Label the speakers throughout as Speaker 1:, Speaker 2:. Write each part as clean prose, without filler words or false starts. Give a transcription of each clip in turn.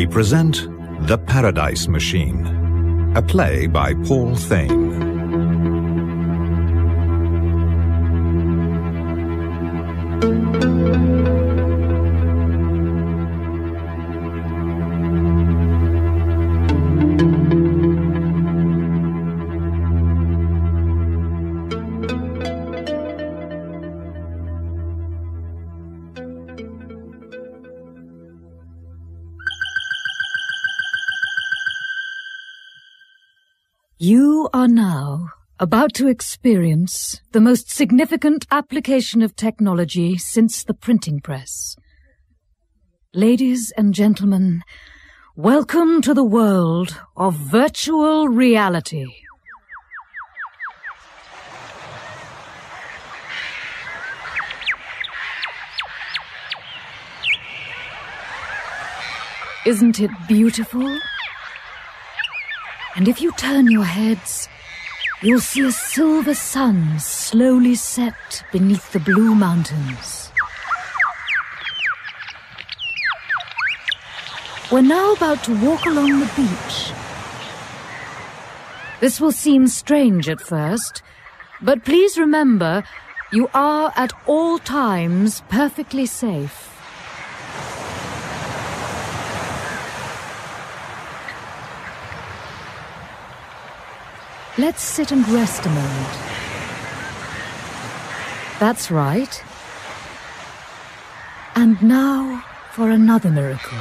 Speaker 1: present The Paradise Machine, a play by Paul Thane.
Speaker 2: You are now about to experience the most significant application of technology since the printing press. Ladies and gentlemen, welcome to the world of virtual reality. Isn't it beautiful? And if you turn your heads, you'll see a silver sun slowly set beneath the blue mountains. We're now about to walk along the beach. This will seem strange at first, but please remember, you are at all times perfectly safe. Let's sit and rest a moment. That's right. And now for another miracle.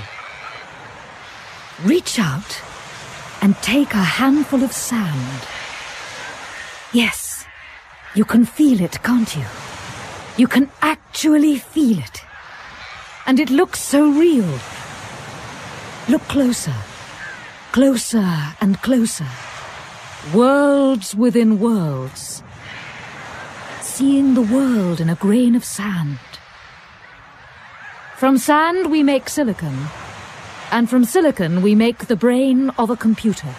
Speaker 2: Reach out and take a handful of sand. Yes, you can feel it, can't you? You can actually feel it. And it looks so real. Look closer, closer and closer. Worlds within worlds. Seeing the world in a grain of sand. From sand we make silicon, and from silicon we make the brain of a computer.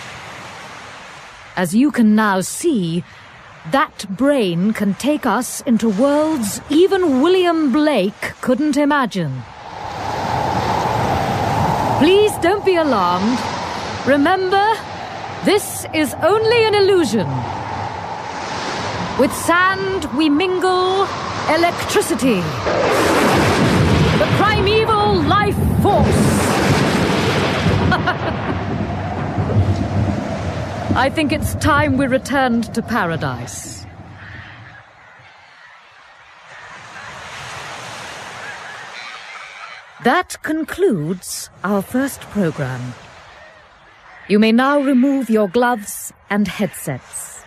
Speaker 2: As you can now see, that brain can take us into worlds even William Blake couldn't imagine. Please don't be alarmed. Remember, this is only an illusion. With sand we mingle electricity, the primeval life force. I think it's time we returned to paradise. That concludes our first program. You may now remove your gloves and headsets.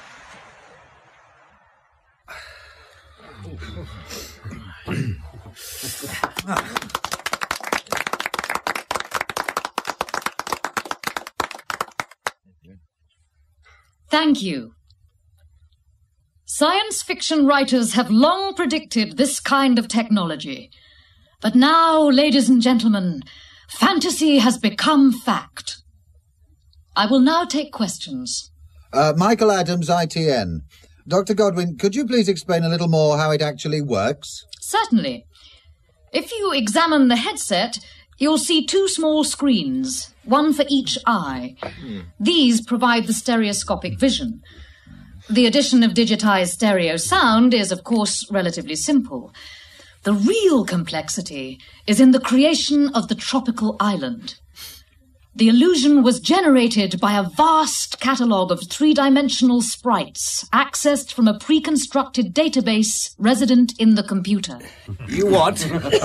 Speaker 2: Thank you. Science fiction writers have long predicted this kind of technology. But now, ladies and gentlemen, fantasy has become fact. I will now take questions.
Speaker 3: Michael Adams, ITN. Dr. Godwin, could you please explain a little more how it actually works?
Speaker 2: Certainly. If you examine the headset, you'll see two small screens, one for each eye. These provide the stereoscopic vision. The addition of digitized stereo sound is, of course, relatively simple. The real complexity is in the creation of the tropical island. The illusion was generated by a vast catalogue of three-dimensional sprites accessed from a pre-constructed database resident in the computer.
Speaker 4: You what?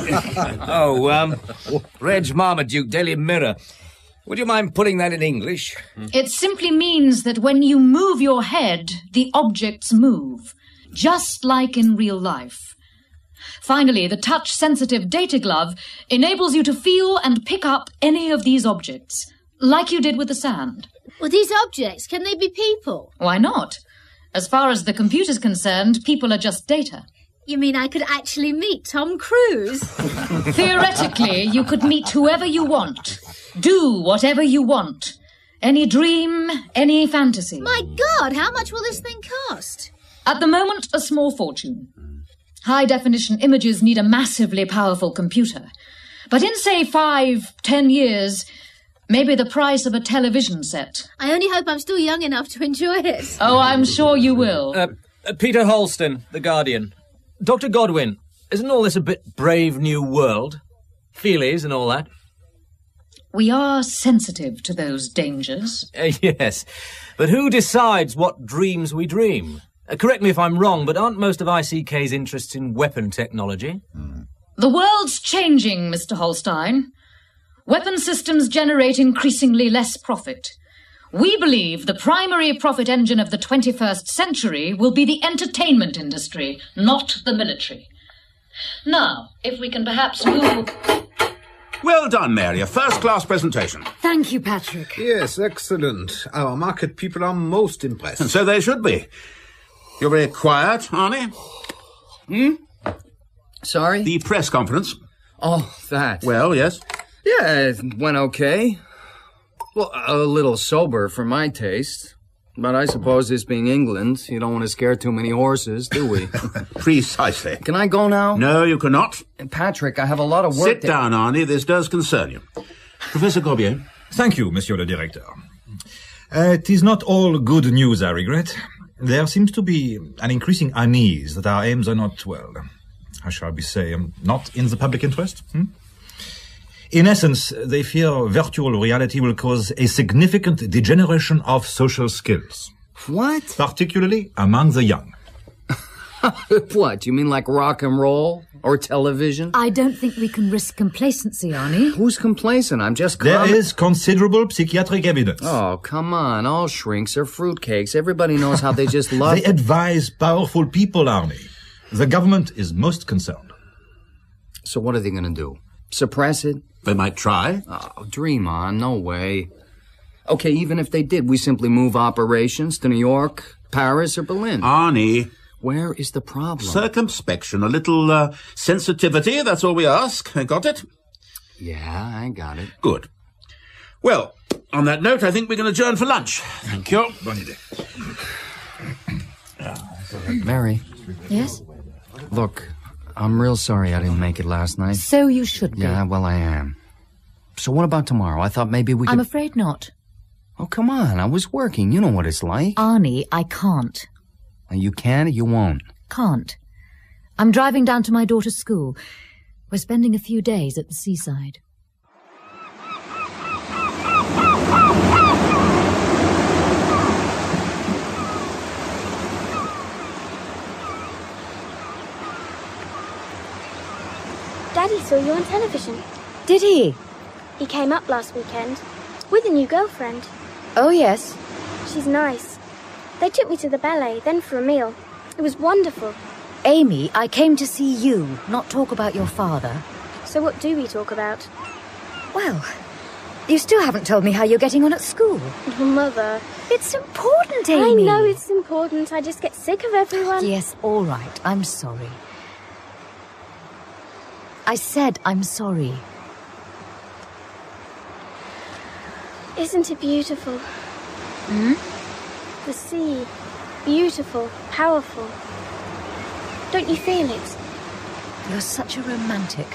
Speaker 4: Reg Marmaduke, Daily Mirror. Would you mind putting that in English?
Speaker 2: It simply means that when you move your head, the objects move, just like in real life. Finally, the touch-sensitive data glove enables you to feel and pick up any of these objects, like you did with the sand.
Speaker 5: Well, these objects, can they be people?
Speaker 2: Why not? As far as the computer's concerned, people are just data.
Speaker 5: You mean I could actually meet Tom Cruise?
Speaker 2: Theoretically, you could meet whoever you want. Do whatever you want. Any dream, any fantasy.
Speaker 5: My God, how much will this thing cost?
Speaker 2: At the moment, a small fortune. High-definition images need a massively powerful computer. But in, say, 5-10 years, maybe the price of a television set.
Speaker 5: I only hope I'm still young enough to enjoy it.
Speaker 2: Oh, I'm sure you will.
Speaker 6: Peter Holston, The Guardian. Dr. Godwin, isn't all this a bit Brave New World? Feelies and all that?
Speaker 2: We are sensitive to those dangers.
Speaker 6: Yes, but who decides what dreams we dream? Correct me if I'm wrong, but aren't most of ICK's interests in weapon technology?
Speaker 2: The world's changing, Mr. Holstein. Weapon systems generate increasingly less profit. We believe the primary profit engine of the 21st century will be the entertainment industry, not the military. Now, if we can perhaps move...
Speaker 7: Well done, Mary. A first-class presentation.
Speaker 8: Thank you, Patrick.
Speaker 9: Yes, excellent. Our market people are most impressed.
Speaker 7: And so they should be. You're very quiet, Arnie.
Speaker 10: Sorry?
Speaker 7: The press conference.
Speaker 10: Oh, that.
Speaker 7: Well, yes.
Speaker 10: Yeah, it went okay. Well, a little sober for my taste. But I suppose this being England, you don't want to scare too many horses, do we?
Speaker 7: Precisely.
Speaker 10: Can I go now?
Speaker 7: No, you cannot.
Speaker 10: Patrick, I have a lot of work.
Speaker 7: Sit down, Arnie. This does concern you. Professor Corbier.
Speaker 11: Thank you, Monsieur le Directeur. It is not all good news, I regret. There seems to be an increasing unease that our aims are not, well, how shall we say, not in the public interest. In essence, they fear virtual reality will cause a significant degeneration of social skills.
Speaker 10: What?
Speaker 11: Particularly among the young.
Speaker 10: What? You mean like rock and roll? Or television?
Speaker 8: I don't think we can risk complacency, Arnie.
Speaker 10: Who's complacent? I'm just...
Speaker 11: There is considerable psychiatric evidence.
Speaker 10: Oh, come on. All shrinks are fruitcakes. Everybody knows how they just love...
Speaker 11: They advise powerful people, Arnie. The government is most concerned.
Speaker 10: So what are they going to do? Suppress it?
Speaker 7: They might try.
Speaker 10: Oh, dream on. No way. Okay, even if they did, we simply move operations to New York, Paris, or Berlin.
Speaker 7: Arnie.
Speaker 10: Where is the problem?
Speaker 7: Circumspection, a little sensitivity, that's all we ask. Got it?
Speaker 10: Yeah, I got it.
Speaker 7: Good. Well, on that note, I think we can adjourn for lunch. Thank you.
Speaker 11: Bonne idée.
Speaker 10: Mary.
Speaker 8: Yes?
Speaker 10: Look, I'm real sorry I didn't make it last night.
Speaker 8: So you should be.
Speaker 10: Yeah, well, I am. So what about tomorrow? I thought maybe we could...
Speaker 8: I'm afraid not.
Speaker 10: Oh, come on. I was working. You know what it's like.
Speaker 8: Arnie, I can't.
Speaker 10: You can or you won't?
Speaker 8: Can't. I'm driving down to my daughter's school. We're spending a few days at the seaside.
Speaker 12: Daddy saw you on television.
Speaker 8: Did he?
Speaker 12: He came up last weekend with a new girlfriend.
Speaker 8: Oh, yes.
Speaker 12: She's nice. They took me to the ballet, then for a meal. It was wonderful.
Speaker 8: Amy, I came to see you, not talk about your father.
Speaker 12: So what do we talk about?
Speaker 8: Well, you still haven't told me how you're getting on at school.
Speaker 12: Mother.
Speaker 8: It's important, Amy.
Speaker 12: I know it's important. I just get sick of everyone.
Speaker 8: Yes, all right. I'm sorry. I said I'm sorry.
Speaker 12: Isn't it beautiful? The sea. Beautiful, powerful. Don't you feel it?
Speaker 8: You're such a romantic.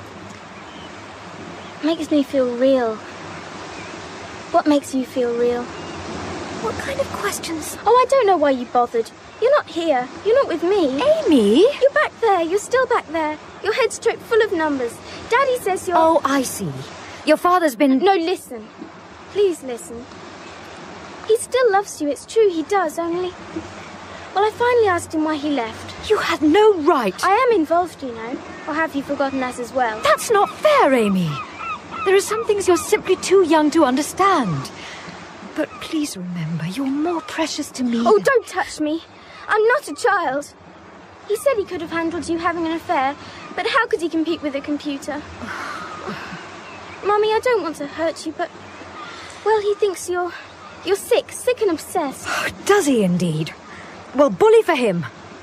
Speaker 12: Makes me feel real. What makes you feel real?
Speaker 8: What kind of questions?
Speaker 12: Oh, I don't know why you bothered. You're not here. You're not with me.
Speaker 8: Amy?
Speaker 12: You're back there. You're still back there. Your head's straight full of numbers. Daddy says you're...
Speaker 8: Oh, I see. Your father's been...
Speaker 12: No, listen. Please listen. He still loves you, it's true, he does, only... Well, I finally asked him why he left.
Speaker 8: You had no right.
Speaker 12: I am involved, you know. Or have you forgotten that as well?
Speaker 8: That's not fair, Amy. There are some things you're simply too young to understand. But please remember, you're more precious to me.
Speaker 12: Oh, don't touch me. I'm not a child. He said he could have handled you having an affair, but how could he compete with a computer? Mummy, I don't want to hurt you, but... Well, he thinks you're sick and obsessed.
Speaker 8: Oh, does he indeed? Well, bully for him.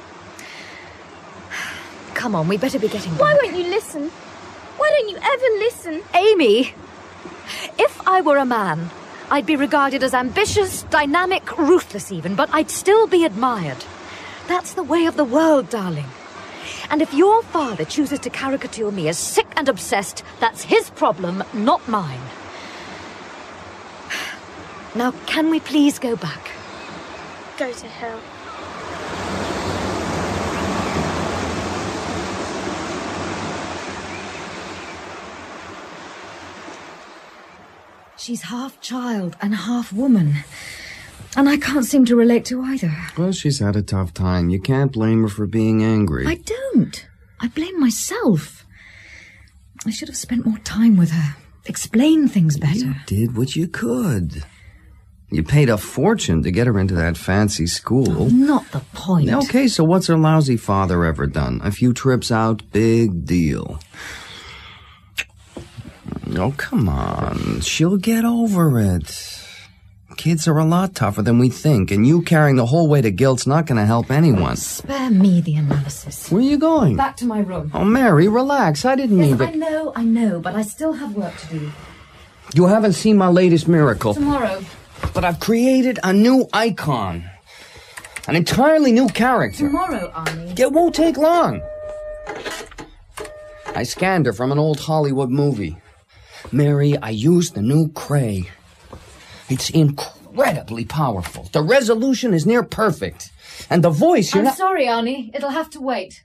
Speaker 8: Come on, we better be getting back.
Speaker 12: Why won't you listen? Why don't you ever listen?
Speaker 8: Amy, if I were a man, I'd be regarded as ambitious, dynamic, ruthless even, but I'd still be admired. That's the way of the world, darling. And if your father chooses to caricature me as sick and obsessed, that's his problem, not mine. Now, can we please go back?
Speaker 12: Go to hell.
Speaker 2: She's half child and half woman. And I can't seem to relate to either.
Speaker 10: Well, she's had a tough time. You can't blame her for being angry.
Speaker 2: I don't. I blame myself. I should have spent more time with her. Explain things better.
Speaker 10: You did what you could. You paid a fortune to get her into that fancy school.
Speaker 2: Not the point.
Speaker 10: Okay, so what's her lousy father ever done? A few trips out, big deal. Oh, come on. She'll get over it. Kids are a lot tougher than we think, and you carrying the whole weight of guilt's not going to help anyone.
Speaker 2: Spare me the analysis.
Speaker 10: Where are you going?
Speaker 2: Back to my room.
Speaker 10: Oh, Mary, relax. I didn't mean to...
Speaker 2: I know, but I still have work to do.
Speaker 10: You haven't seen my latest miracle.
Speaker 2: Tomorrow.
Speaker 10: But I've created a new icon. An entirely new character.
Speaker 2: Tomorrow, Arnie.
Speaker 10: It won't take long. I scanned her from an old Hollywood movie. Mary, I used the new Cray. It's incredibly powerful. The resolution is near perfect. And the voice,
Speaker 2: I'm sorry, Arnie. It'll have to wait.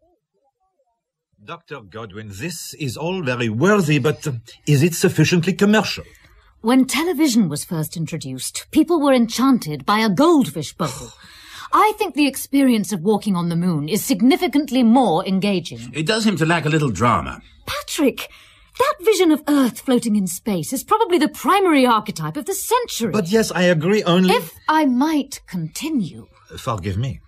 Speaker 11: Dr. Godwin, this is all very worthy, but is it sufficiently commercial?
Speaker 2: When television was first introduced, people were enchanted by a goldfish bowl. I think the experience of walking on the moon is significantly more engaging.
Speaker 7: It does seem to lack a little drama.
Speaker 2: Patrick, that vision of Earth floating in space is probably the primary archetype of the century.
Speaker 11: But yes, I agree only...
Speaker 2: If I might continue...
Speaker 11: Forgive me.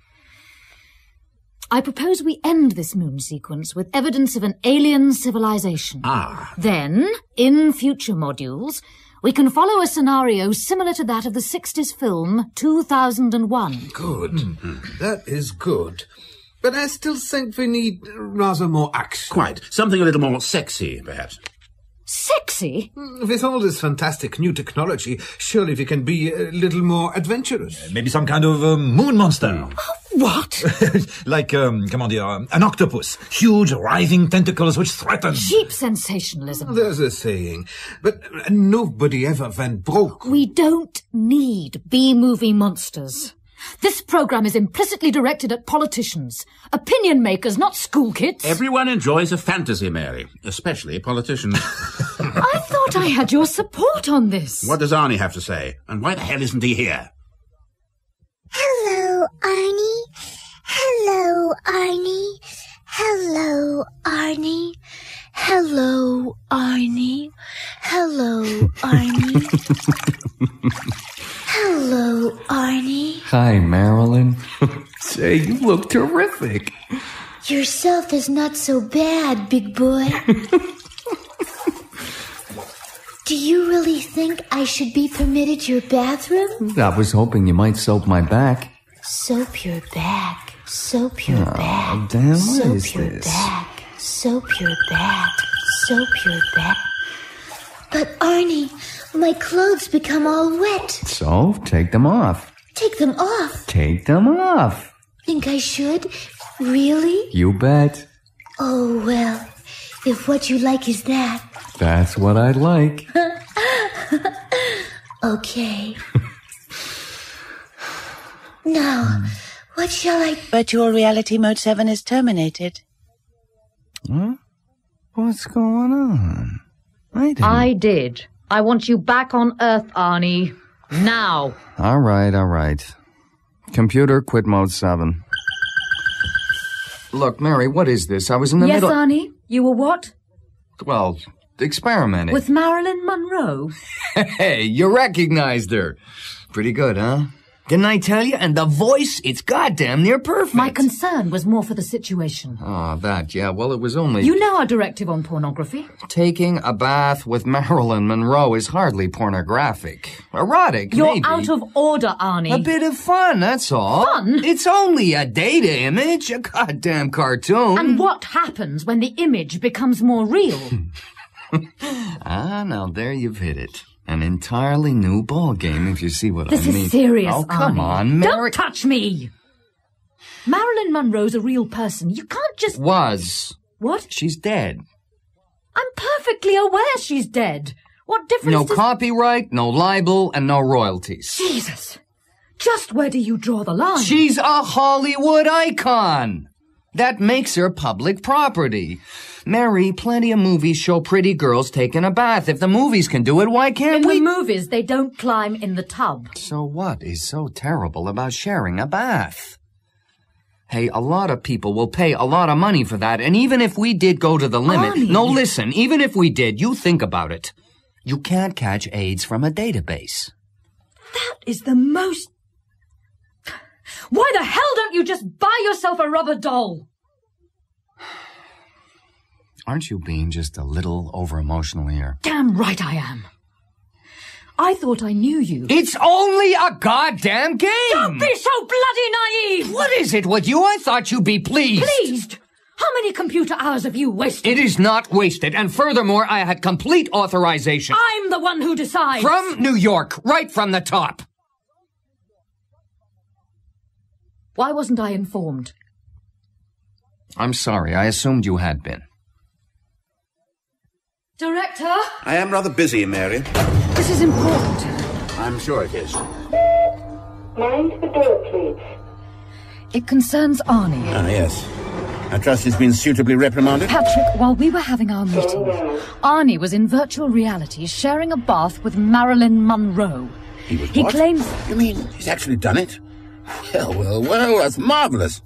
Speaker 2: I propose we end this moon sequence with evidence of an alien civilization. Then, in future modules, we can follow a scenario similar to that of the 60s film 2001.
Speaker 9: Good. That is good. But I still think we need rather more action.
Speaker 7: Quite. Something a little more sexy, perhaps.
Speaker 2: Sexy?
Speaker 9: With all this fantastic new technology, surely we can be a little more adventurous.
Speaker 11: Maybe some kind of moon monster.
Speaker 2: What?
Speaker 11: Like, comment dire, an octopus. Huge, writhing tentacles which threaten...
Speaker 2: Cheap sensationalism.
Speaker 9: There's a saying. But nobody ever went broke.
Speaker 2: We don't need B-movie monsters. This program is implicitly directed at politicians. Opinion makers, not school kids.
Speaker 7: Everyone enjoys a fantasy, Mary. Especially politicians.
Speaker 2: I thought I had your support on this.
Speaker 7: What does Arnie have to say? And why the hell isn't he here?
Speaker 12: Hello, Arnie. Hello, Arnie. Hello, Arnie. Hello, Arnie. Hello, Arnie. Hello, Arnie.
Speaker 10: Hi, Marilyn. Say, you look terrific.
Speaker 12: Yourself is not so bad, big boy. Do you really think I should be permitted your bathroom?
Speaker 10: I was hoping you might soap my back.
Speaker 12: Soap your back. Soap your back.
Speaker 10: Damn, what
Speaker 12: soap
Speaker 10: is
Speaker 12: your
Speaker 10: this?
Speaker 12: back. Soap your back. Soap your back. But Arnie, my clothes become all wet.
Speaker 10: So, take them off.
Speaker 12: Take them off.
Speaker 10: Take them off.
Speaker 12: Think I should? Really?
Speaker 10: You bet.
Speaker 12: Oh, well, if what you like is that.
Speaker 10: That's what I'd like.
Speaker 12: Okay. Now, what shall I...
Speaker 13: Virtual reality mode 7 is terminated.
Speaker 10: Huh? What's going on?
Speaker 2: I did. I want you back on Earth, Arnie. Now.
Speaker 10: All right. Computer, quit mode 7. Look, Mary, what is this? I was in the middle...
Speaker 2: Yes, Arnie? You were what?
Speaker 10: Well, experimenting.
Speaker 2: With Marilyn Monroe.
Speaker 10: Hey, you recognized her. Pretty good, huh? Didn't I tell you? And the voice, it's goddamn near perfect.
Speaker 2: My concern was more for the situation.
Speaker 10: Oh, that, yeah. Well, it was only...
Speaker 2: You know our directive on pornography.
Speaker 10: Taking a bath with Marilyn Monroe is hardly pornographic. Erotic,
Speaker 2: You're
Speaker 10: maybe.
Speaker 2: out of order, Arnie.
Speaker 10: A bit of fun, that's all.
Speaker 2: Fun?
Speaker 10: It's only a data image, a goddamn cartoon.
Speaker 2: And what happens when the image becomes more real?
Speaker 10: Now there you've hit it. An entirely new ball game, if you see what I mean.
Speaker 2: This is serious,
Speaker 10: Oh, come
Speaker 2: Arnie.
Speaker 10: on,
Speaker 2: Don't touch me! Marilyn Monroe's a real person. You can't
Speaker 8: just...
Speaker 10: Was.
Speaker 8: What?
Speaker 10: She's dead.
Speaker 8: I'm perfectly aware she's dead. What difference
Speaker 10: No
Speaker 8: does...
Speaker 10: copyright, no libel, and no royalties.
Speaker 8: Jesus. Just where do you draw the line?
Speaker 10: She's a Hollywood icon. That makes her public property. Mary, plenty of movies show pretty girls taking a bath. If the movies can do it, why can't we?
Speaker 8: In the movies, they don't climb in the tub.
Speaker 10: So what is so terrible about sharing a bath? Hey, a lot of people will pay a lot of money for that, and even if we did go to the limit...
Speaker 8: Arnie.
Speaker 10: No, listen, even if we did, you think about it. You can't catch AIDS from a database.
Speaker 8: That is the most... Why the hell don't you just buy yourself a rubber doll?
Speaker 10: Aren't you being just a little over-emotional here?
Speaker 8: Damn right I am. I thought I knew you.
Speaker 10: It's only a goddamn game!
Speaker 8: Don't be so bloody naive!
Speaker 10: What is it with you? I thought you'd be pleased.
Speaker 8: Pleased? How many computer hours have you wasted?
Speaker 10: It is not wasted, and furthermore, I had complete authorization.
Speaker 8: I'm the one who decides.
Speaker 10: From New York, right from the top.
Speaker 8: Why wasn't I informed?
Speaker 10: I'm sorry, I assumed you had been.
Speaker 8: Director?
Speaker 7: I am rather busy, Mary.
Speaker 8: This is important.
Speaker 7: I'm sure it is.
Speaker 14: Mind the door, please.
Speaker 8: It concerns Arnie.
Speaker 7: Ah, yes. I trust he's been suitably reprimanded?
Speaker 8: Patrick, while we were having our meeting, Arnie was in virtual reality sharing a bath with Marilyn Monroe.
Speaker 7: He was
Speaker 8: He
Speaker 7: what?
Speaker 8: claims...
Speaker 7: You mean he's actually done it? Well, that's marvellous.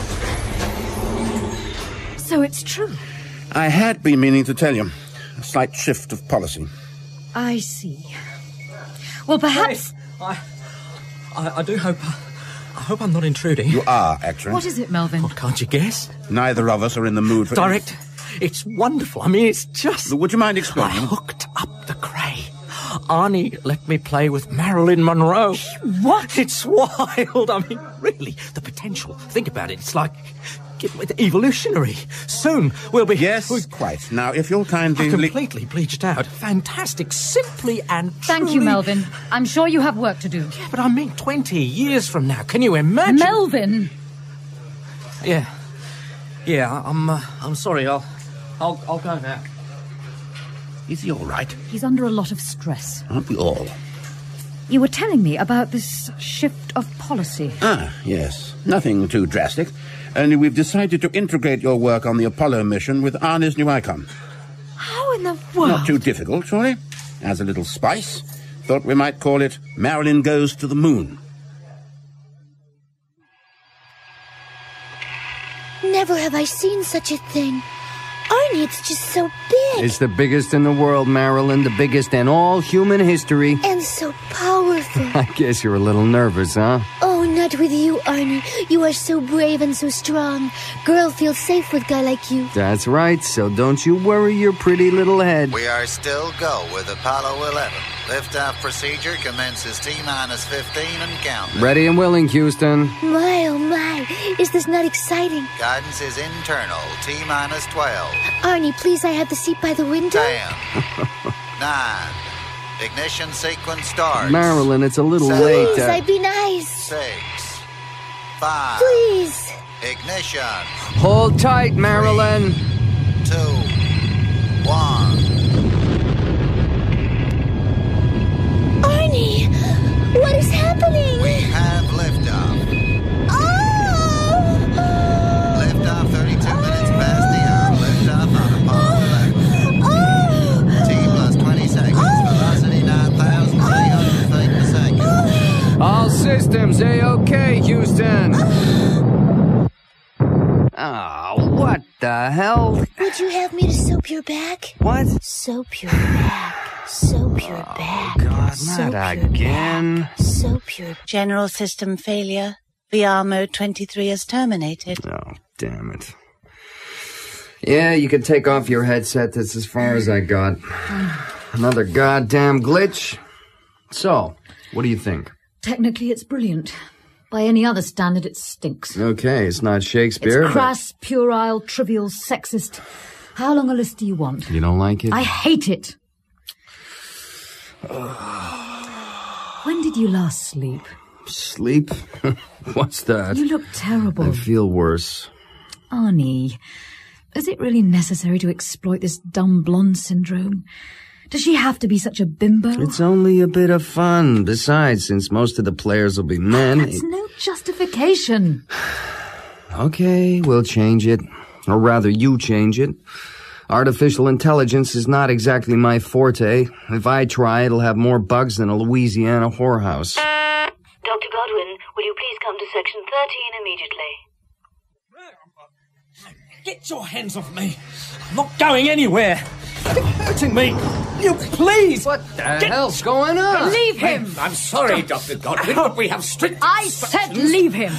Speaker 8: So it's true.
Speaker 7: I had been meaning to tell you. A slight shift of policy.
Speaker 8: I see. Well, perhaps...
Speaker 6: Hey, I do hope... I hope I'm not intruding.
Speaker 7: You are, actually.
Speaker 8: What is it, Melvin?
Speaker 6: Well, can't you guess?
Speaker 7: Neither of us are in the mood for...
Speaker 6: Director, it's wonderful. I mean, it's just...
Speaker 7: Would you mind explaining?
Speaker 6: I hooked up the cray. Arnie let me play with Marilyn Monroe.
Speaker 8: What?
Speaker 6: It's wild. I mean, really, the potential. Think about it. It's like... evolutionary. Soon we'll be...
Speaker 7: Yes, quite. Now, if you'll kindly...
Speaker 6: Completely bleached out. Fantastic. Simply and truly...
Speaker 8: Thank you, Melvin. I'm sure you have work to do.
Speaker 6: Yeah, but I mean 20 years from now. Can you imagine?
Speaker 8: Melvin!
Speaker 6: Yeah. Yeah, I'm sorry. I'll go now.
Speaker 7: Is he all right?
Speaker 8: He's under a lot of stress.
Speaker 7: Aren't we all?
Speaker 8: You were telling me about this shift of policy.
Speaker 7: Ah, yes. Nothing too drastic. Only we've decided to integrate your work on the Apollo mission with Arnie's new icon.
Speaker 8: How in the world?
Speaker 7: Not too difficult, surely. As a little spice. Thought we might call it Marilyn Goes to the Moon.
Speaker 12: Never have I seen such a thing. Arnie, it's just so big.
Speaker 10: It's the biggest in the world, Marilyn. The biggest in all human history.
Speaker 12: And so powerful.
Speaker 10: I guess you're a little nervous, huh?
Speaker 12: Oh, not with you, Arnie. You are so brave and so strong. Girl feels safe with guy like you.
Speaker 10: That's right, so don't you worry your pretty little head.
Speaker 15: We are still go with Apollo 11. Liftoff procedure commences T-minus 15 and counting.
Speaker 10: Ready and willing, Houston.
Speaker 12: My, oh my. Is this not exciting?
Speaker 15: Guidance is internal. T-minus 12.
Speaker 12: Arnie, please, I have the seat by the window.
Speaker 15: 10. 9. Ignition sequence starts.
Speaker 10: Marilyn, it's a little
Speaker 15: 7.
Speaker 10: late.
Speaker 12: Please, I'd be nice.
Speaker 15: 6. 5.
Speaker 12: Please.
Speaker 15: Ignition.
Speaker 10: Hold tight, Marilyn.
Speaker 15: 2. 1.
Speaker 12: Arnie, what is happening?
Speaker 15: We have liftoff.
Speaker 12: Oh!
Speaker 15: Liftoff 32 minutes past the hour. Liftoff on Apollo 11.
Speaker 12: Oh!
Speaker 15: T plus 20 seconds. Velocity 9,300 feet per second.
Speaker 10: All systems A-OK, Houston. Oh, what the hell?
Speaker 12: Would you have me to soap your back?
Speaker 10: What?
Speaker 12: Soap your back. Soap your back.
Speaker 10: God,
Speaker 12: Soap
Speaker 10: not
Speaker 12: your
Speaker 10: again.
Speaker 12: back. Soap your...
Speaker 13: General system failure. VR mode 23 is terminated.
Speaker 10: Oh, damn it. Yeah, you can take off your headset. That's as far as I got. Another goddamn glitch. So, what do you think?
Speaker 8: Technically, it's brilliant. By any other standard, it stinks.
Speaker 10: Okay, it's not Shakespeare.
Speaker 8: It's crass, puerile, trivial, sexist. How long a list do you want?
Speaker 10: You don't like it?
Speaker 8: I hate it. When did you last sleep?
Speaker 10: Sleep? What's that?
Speaker 8: You look terrible.
Speaker 10: I feel worse.
Speaker 2: Arnie, is it really necessary to exploit this dumb blonde syndrome? Does she have to be such a bimbo?
Speaker 10: It's only a bit of fun. Besides, since most of the players will be men...
Speaker 2: That's no justification.
Speaker 10: Okay, we'll change it. Or rather, you change it. Artificial intelligence is not exactly my forte. If I try, it'll have more bugs than a Louisiana whorehouse.
Speaker 8: Dr. Godwin, will you please come to section 13 immediately?
Speaker 6: Get your hands off me. I'm not going anywhere. You're hurting me. You please.
Speaker 10: What the hell's going on?
Speaker 2: Leave him.
Speaker 4: I'm sorry, Dr. Godwin, but we have strict
Speaker 2: I said leave him.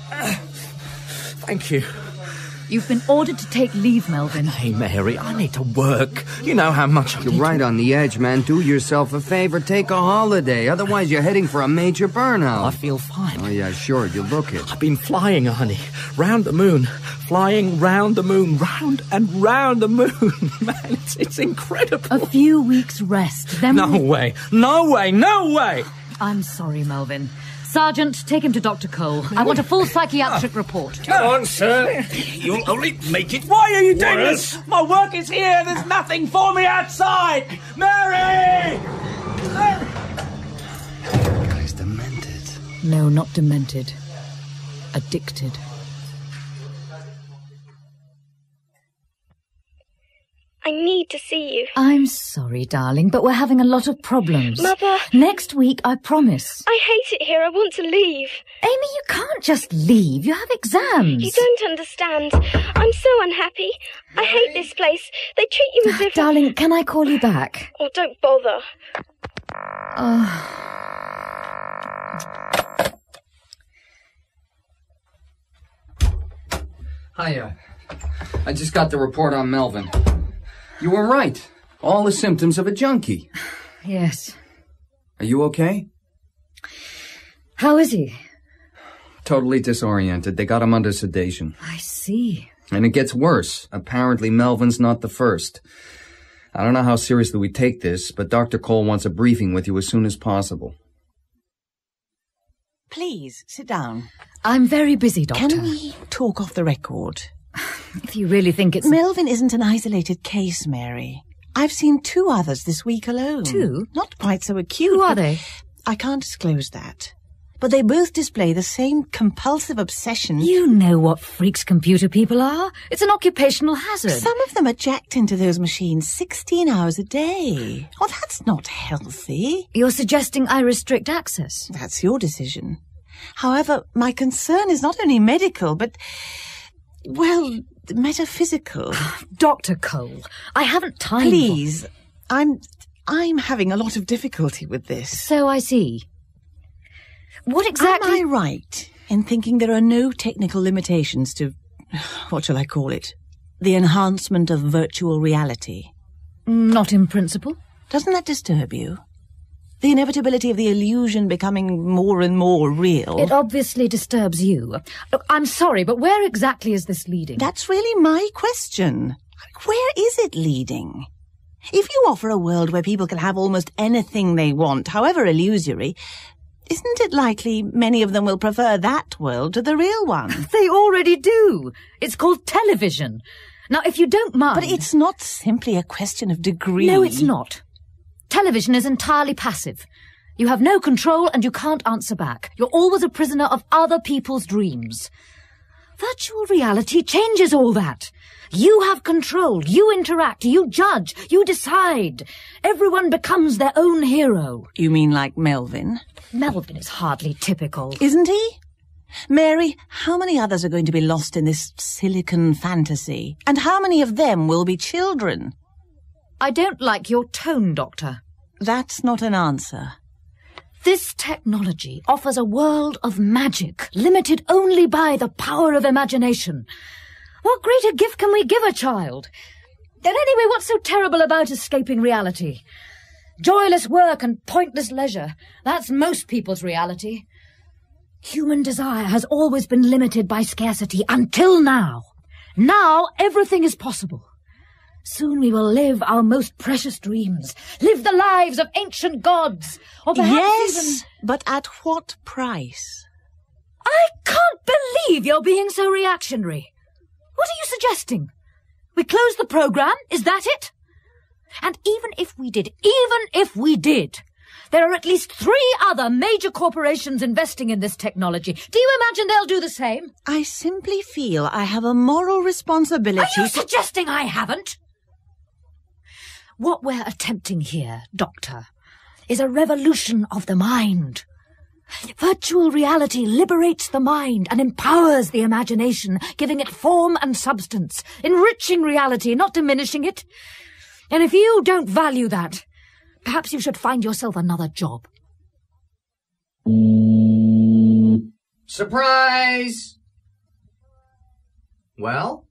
Speaker 6: Thank you.
Speaker 2: You've been ordered to take leave, Melvin.
Speaker 6: Hey, Mary, I need to work. You know how much I
Speaker 10: You're right on the edge, man. Do yourself a favor. Take a holiday. Otherwise, you're heading for a major burnout.
Speaker 6: I feel fine.
Speaker 10: Oh, yeah, sure. You look it.
Speaker 6: I've been flying, honey. Round the moon. Flying round the moon. Round and round the moon. Man, it's incredible.
Speaker 2: A few weeks rest, then...
Speaker 6: No way. No way. No way.
Speaker 2: I'm sorry, Melvin. Sergeant, take him to Dr. Cole. I want a full psychiatric report.
Speaker 4: Come on, sir. You'll only make it.
Speaker 6: Why are you doing this? My work is here. There's nothing for me outside. Mary!
Speaker 10: That guy's demented.
Speaker 2: No, not demented. Addicted.
Speaker 12: I need to see you.
Speaker 2: I'm sorry, darling, but we're having a lot of problems.
Speaker 12: Mother.
Speaker 2: Next week, I promise.
Speaker 12: I hate it here. I want to leave.
Speaker 2: Amy, you can't just leave. You have exams.
Speaker 12: You don't understand. I'm so unhappy. I hate this place. They treat you as if...
Speaker 2: Darling, can I call you back?
Speaker 12: Oh, don't bother.
Speaker 10: Hiya. I just got the report on Melvin. You were right. All the symptoms of a junkie.
Speaker 2: Yes.
Speaker 10: Are you okay?
Speaker 2: How is he?
Speaker 10: Totally disoriented. They got him under sedation.
Speaker 2: I see.
Speaker 10: And it gets worse. Apparently Melvin's not the first. I don't know how seriously we take this, but Dr. Cole wants a briefing with you as soon as possible.
Speaker 16: Please, sit down.
Speaker 2: I'm very busy, Doctor.
Speaker 16: Can we talk off the record?
Speaker 2: If you really think it's...
Speaker 16: Melvin isn't an isolated case, Mary. I've seen 2 others this week alone.
Speaker 2: 2?
Speaker 16: Not quite so acute.
Speaker 2: Who are they?
Speaker 16: I can't disclose that. But they both display the same compulsive obsession.
Speaker 2: You know what freaks computer people are. It's an occupational hazard.
Speaker 16: Some of them are jacked into those machines 16 hours a day. Oh, that's not healthy.
Speaker 2: You're suggesting I restrict access?
Speaker 16: That's your decision. However, my concern is not only medical, but... well, metaphysical.
Speaker 2: Dr. Cole, I haven't time
Speaker 16: Please, I'm having a lot of difficulty with this.
Speaker 2: So I see. What exactly...
Speaker 16: Am I right in thinking there are no technical limitations to, what shall I call it, the enhancement of virtual reality?
Speaker 2: Not in principle.
Speaker 16: Doesn't that disturb you? The inevitability of the illusion becoming more and more real.
Speaker 2: It obviously disturbs you. Look, I'm sorry, but where exactly is this leading?
Speaker 16: That's really my question. Where is it leading? If you offer a world where people can have almost anything they want, however illusory, isn't it likely many of them will prefer that world to the real one?
Speaker 2: They already do. It's called television. Now, if you don't mind...
Speaker 16: But it's not simply a question of degree.
Speaker 2: No, it's not. Television is entirely passive. You have no control and you can't answer back. You're always a prisoner of other people's dreams. Virtual reality changes all that. You have control. You interact. You judge. You decide. Everyone becomes their own hero.
Speaker 16: You mean like Melvin?
Speaker 2: Melvin is hardly typical.
Speaker 16: Isn't he? Mary, how many others are going to be lost in this silicon fantasy? And how many of them will be children?
Speaker 2: I don't like your tone, Doctor.
Speaker 16: That's not an answer.
Speaker 2: This technology offers a world of magic, limited only by the power of imagination. What greater gift can we give a child? And anyway, what's so terrible about escaping reality? Joyless work and pointless leisure. That's most people's reality. Human desire has always been limited by scarcity until now. Now everything is possible. Soon we will live our most precious dreams, live the lives of ancient gods, or perhaps
Speaker 16: yes, but at what price?
Speaker 2: I can't believe you're being so reactionary. What
Speaker 8: suggesting? We close the program? Is that it? And even if we did, there are at least 3 other major corporations investing in this technology. Do you imagine they'll do the same?
Speaker 16: I simply feel I have a moral responsibility.
Speaker 8: Are you suggesting I haven't? What we're attempting here, Doctor, is a revolution of the mind. Virtual reality liberates the mind and empowers the imagination, giving it form and substance, enriching reality, not diminishing it. And if you don't value that, perhaps you should find yourself another job.
Speaker 10: Surprise! Well?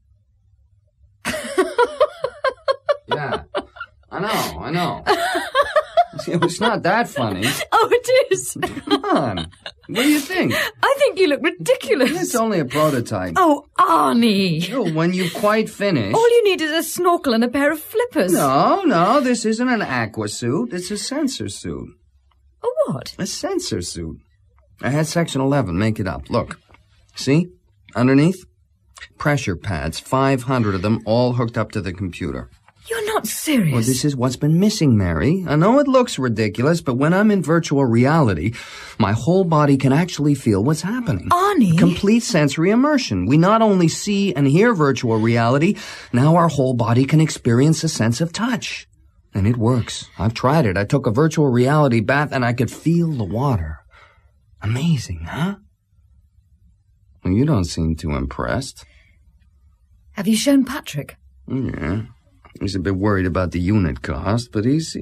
Speaker 10: Yeah, I know. It's not that funny.
Speaker 8: Oh, it is.
Speaker 10: Come on. What do you think?
Speaker 8: I think you look ridiculous.
Speaker 10: It's only a prototype.
Speaker 8: Oh, Arnie.
Speaker 10: When you quite finish...
Speaker 8: All you need is a snorkel and a pair of flippers.
Speaker 10: No, this isn't an aqua suit. It's a sensor suit.
Speaker 8: A what?
Speaker 10: A sensor suit. I had section 11 make it up. Look. See? Underneath? Pressure pads, 500 of them, all hooked up to the computer.
Speaker 8: You're not serious.
Speaker 10: Well, this is what's been missing, Mary. I know it looks ridiculous, but when I'm in virtual reality, my whole body can actually feel what's happening.
Speaker 8: Arnie!
Speaker 10: Complete sensory immersion. We not only see and hear virtual reality, now our whole body can experience a sense of touch. And it works. I've tried it. I took a virtual reality bath and I could feel the water. Amazing, huh? Well, you don't seem too impressed.
Speaker 8: Have you shown Patrick?
Speaker 10: Yeah. He's a bit worried about the unit cost, but he's...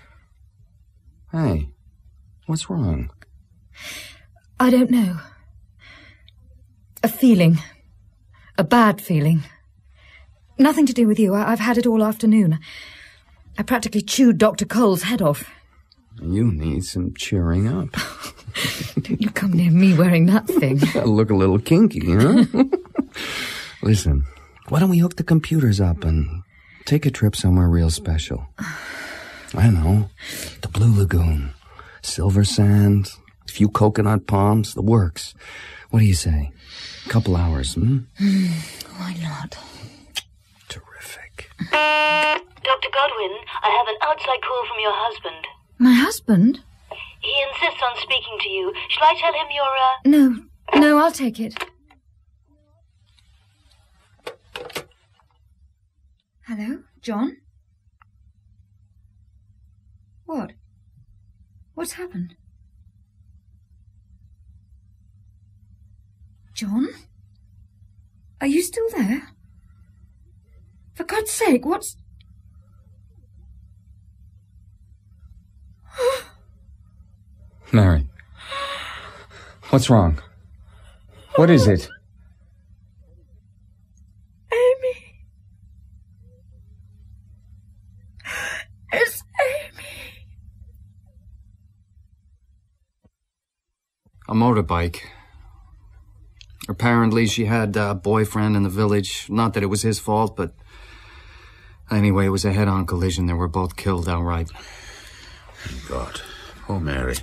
Speaker 10: Hey, what's wrong?
Speaker 8: I don't know. A feeling. A bad feeling. Nothing to do with you. I've had it all afternoon. I practically chewed Dr. Cole's head off.
Speaker 10: You need some cheering up.
Speaker 8: Don't you come near me wearing that thing.
Speaker 10: I look a little kinky, huh? Listen, why don't we hook the computers up and take a trip somewhere real special? I know. The Blue Lagoon. Silver sand, a few coconut palms, the works. What do you say? A couple hours,
Speaker 8: Why not?
Speaker 10: Terrific.
Speaker 17: Dr. Godwin, I have an outside call from your husband.
Speaker 8: My husband?
Speaker 17: He insists on speaking to you. Shall I tell him you're,
Speaker 8: No, I'll take it. Hello, John? What? What's happened? John? Are you still there? For God's sake, what's...
Speaker 10: Mary, what's wrong? What is it?
Speaker 8: Amy. It's Amy.
Speaker 10: A motorbike. Apparently she had a boyfriend in the village. Not that it was his fault, but... Anyway, it was a head-on collision. They were both killed outright.
Speaker 7: God. Poor Mary.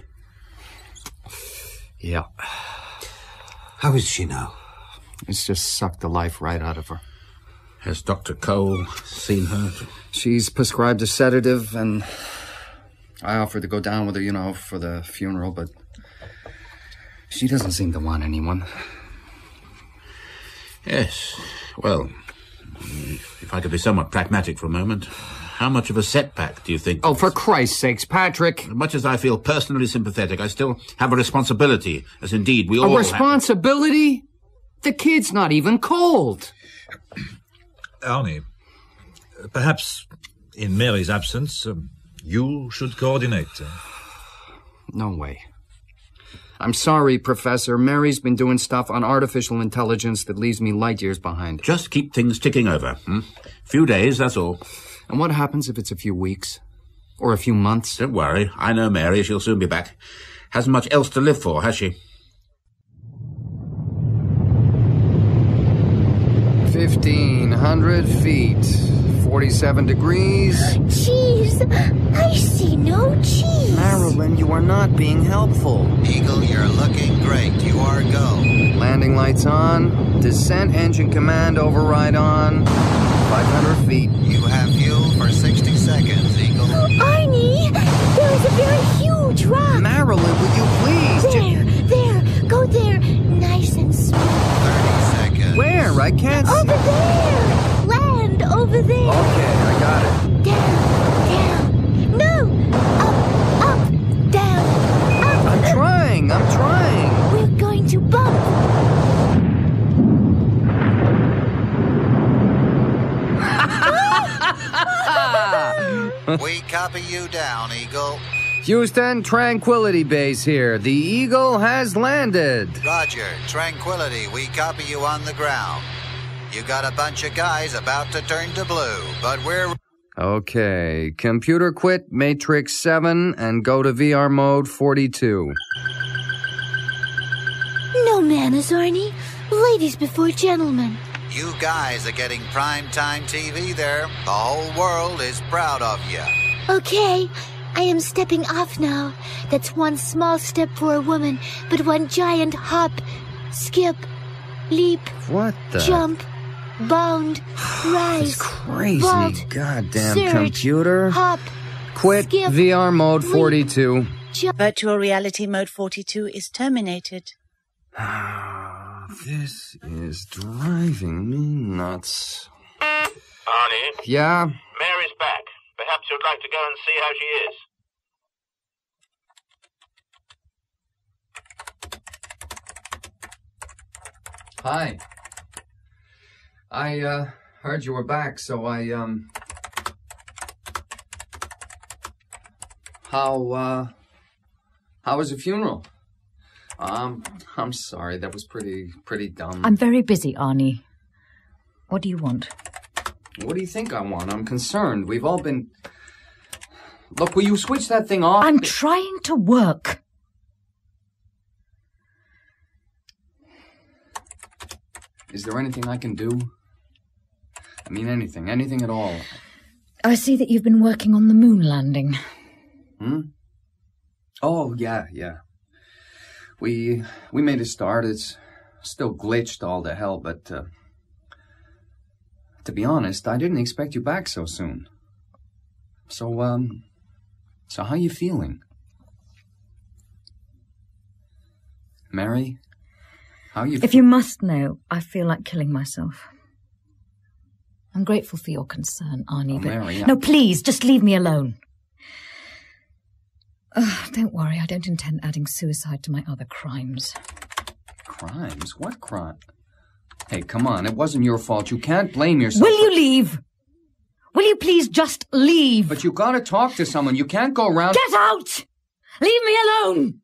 Speaker 10: Yeah.
Speaker 7: How is she now?
Speaker 10: It's just sucked the life right out of her.
Speaker 7: Has Dr. Cole seen her?
Speaker 10: She's prescribed a sedative, and I offered to go down with her, for the funeral, but she doesn't seem to want anyone.
Speaker 7: Yes. Well, if I could be somewhat pragmatic for a moment, how much of a setback do you think?
Speaker 10: Oh, for Christ's sakes, Patrick.
Speaker 7: As much as I feel personally sympathetic, I still have a responsibility, as indeed we all have.
Speaker 10: A responsibility? The kid's not even cold.
Speaker 11: Arnie, perhaps in Mary's absence, you should coordinate.
Speaker 10: No way. I'm sorry, Professor. Mary's been doing stuff on artificial intelligence that leaves me light years behind.
Speaker 7: Just keep things ticking over. Few days, that's all.
Speaker 10: And what happens if it's a few weeks? Or a few months?
Speaker 7: Don't worry. I know Mary. She'll soon be back. Hasn't much else to live for, has she?
Speaker 10: 1,500 feet. 47 degrees.
Speaker 12: Cheese! I see no cheese.
Speaker 10: Marilyn, you are not being helpful.
Speaker 15: Eagle, you're looking great. You are go.
Speaker 10: Landing lights on. Descent engine command override on. 500 feet.
Speaker 15: You have fuel for 60 seconds, Eagle.
Speaker 12: Oh, Arnie! There is a very huge rock.
Speaker 10: Marilyn, would you please?
Speaker 12: There! Go there! Nice and smooth.
Speaker 15: 30 seconds.
Speaker 10: Where? I can't see.
Speaker 12: Over there! Land over there!
Speaker 10: Okay, I got it.
Speaker 12: Down! No! Up! Down! Up!
Speaker 10: I'm trying!
Speaker 12: We're going to bump!
Speaker 15: We copy you down, Eagle.
Speaker 10: Houston, Tranquility Base here. The Eagle has landed.
Speaker 15: Roger. Tranquility, we copy you on the ground. You got a bunch of guys about to turn to blue, but we're...
Speaker 10: Okay, computer quit Matrix 7 and go to VR mode 42.
Speaker 12: No manners, Arnie. Ladies before gentlemen.
Speaker 15: You guys are getting primetime TV there. The whole world is proud of you.
Speaker 12: Okay, I am stepping off now. That's one small step for a woman, but one giant hop, skip, leap,
Speaker 10: What the?
Speaker 12: jump, bound, rise,
Speaker 10: Crazy
Speaker 12: vault,
Speaker 10: goddamn
Speaker 12: surge,
Speaker 10: computer.
Speaker 12: hop,
Speaker 10: Quit
Speaker 12: skip,
Speaker 10: VR mode 42.
Speaker 13: Virtual reality mode 42 is terminated.
Speaker 10: This is driving me nuts.
Speaker 18: Arnie?
Speaker 10: Yeah?
Speaker 18: Mary's back. Perhaps you'd like to go and see how she is.
Speaker 10: Hi. I, heard you were back, so I, How was the funeral? I'm sorry, that was pretty dumb.
Speaker 2: I'm very busy, Arnie. What do you want?
Speaker 10: What do you think I want? I'm concerned. We've all been... Look, will you switch that thing off?
Speaker 2: I'm trying to work.
Speaker 10: Is there anything I can do? I mean, anything at all.
Speaker 2: I see that you've been working on the moon landing.
Speaker 10: Oh, yeah. We made a start. It's still glitched all to hell, but, to be honest, I didn't expect you back so soon. So how you feeling? Mary? How you...
Speaker 2: If you must know, I feel like killing myself. I'm grateful for your concern, Arnie, but...
Speaker 10: Mary,
Speaker 2: No, please, just leave me alone. Don't worry, I don't intend adding suicide to my other crimes.
Speaker 10: Crimes? What crime? Hey, come on, it wasn't your fault. You can't blame yourself.
Speaker 2: Will you leave? Will you please just leave?
Speaker 10: But you gotta talk to someone. You can't go around...
Speaker 2: Get out! Leave me alone!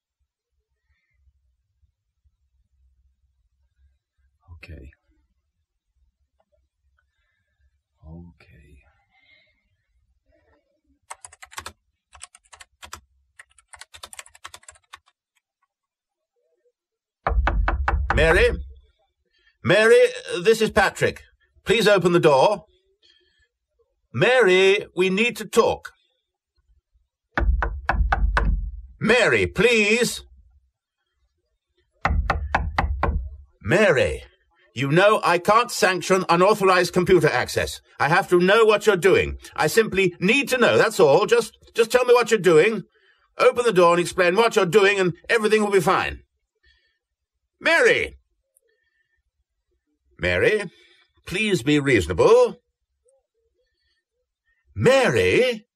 Speaker 10: Okay.
Speaker 7: Mary, this is Patrick. Please open the door. Mary, we need to talk. Mary, please. Mary, you know I can't sanction unauthorized computer access. I have to know what you're doing. I simply need to know, that's all. Just tell me what you're doing. Open the door and explain what you're doing and everything will be fine. Mary! Mary, please be reasonable. Mary?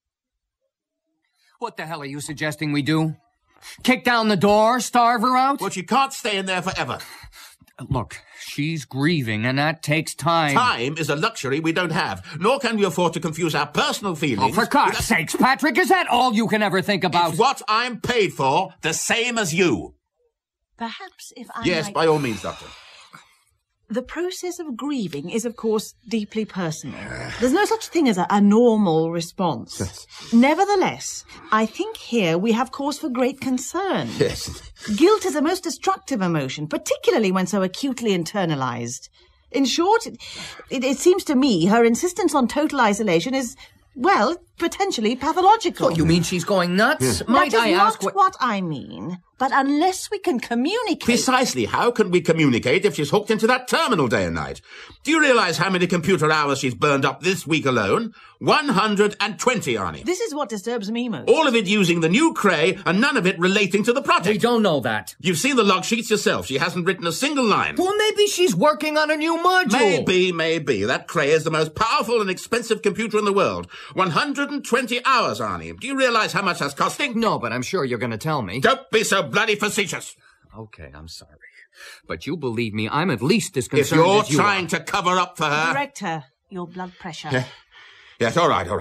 Speaker 10: What the hell are you suggesting we do? Kick down the door? Starve her out?
Speaker 7: Well, she can't stay in there forever.
Speaker 10: Look, she's grieving, and that takes time.
Speaker 7: Time is a luxury we don't have, nor can we afford to confuse our personal feelings...
Speaker 10: Oh, for God's sakes, Patrick, is that all you can ever think about?
Speaker 7: It's what I'm paid for, the same as you.
Speaker 16: Perhaps if I
Speaker 7: Yes, by all means, Doctor.
Speaker 16: The process of grieving is, of course, deeply personal. There's no such thing as a normal response.
Speaker 7: Yes.
Speaker 16: Nevertheless, I think here we have cause for great concern.
Speaker 7: Yes.
Speaker 16: Guilt is a most destructive emotion, particularly when so acutely internalized. In short, it seems to me her insistence on total isolation is, well, potentially pathological.
Speaker 10: What, you mean she's going nuts?
Speaker 16: Yeah.
Speaker 10: Might I ask
Speaker 16: what I mean. But unless we can communicate...
Speaker 7: Precisely. How can we communicate if she's hooked into that terminal day and night? Do you realise how many computer hours she's burned up this week alone? 120, Arnie.
Speaker 16: This is what disturbs me most.
Speaker 7: All of it using the new Cray and none of it relating to the project.
Speaker 10: We don't know that.
Speaker 7: You've seen the log sheets yourself. She hasn't written a single line.
Speaker 10: Well, maybe she's working on a new module.
Speaker 7: Maybe. That Cray is the most powerful and expensive computer in the world. 120 hours, Arnie. Do you realise how much that's costing?
Speaker 10: No, but I'm sure you're going to tell me.
Speaker 7: Don't be so bloody facetious.
Speaker 10: Okay, I'm sorry. But you believe me, I'm at least as concerned
Speaker 7: as you are.
Speaker 10: If you're
Speaker 7: trying to cover up for her...
Speaker 16: Direct her. Your blood pressure.
Speaker 7: Yeah. Yes, all right.